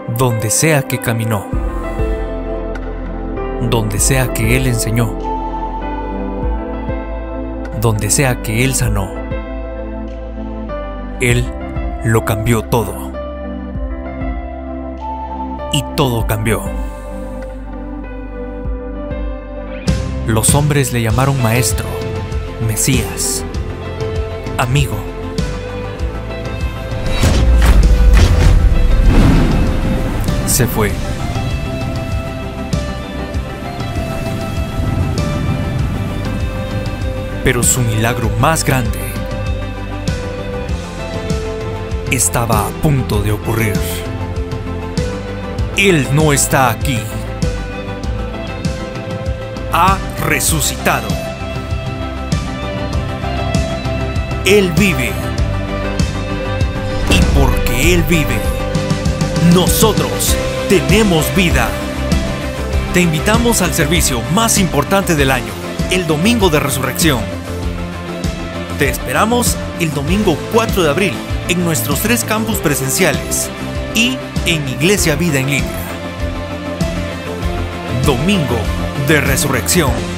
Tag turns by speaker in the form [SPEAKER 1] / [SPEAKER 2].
[SPEAKER 1] Donde sea que caminó, donde sea que Él enseñó, donde sea que Él sanó, Él lo cambió todo. Y todo cambió. Los hombres le llamaron maestro, Mesías, amigo. Se fue. Pero su milagro más grande estaba a punto de ocurrir. Él no está aquí. Ha resucitado. Él vive. Y porque Él vive, nosotros tenemos vida. Te invitamos al servicio más importante del año, el Domingo de Resurrección. Te esperamos el domingo 4 de abril en nuestros 3 campus presenciales y en Iglesia Vida en Línea. Domingo de Resurrección.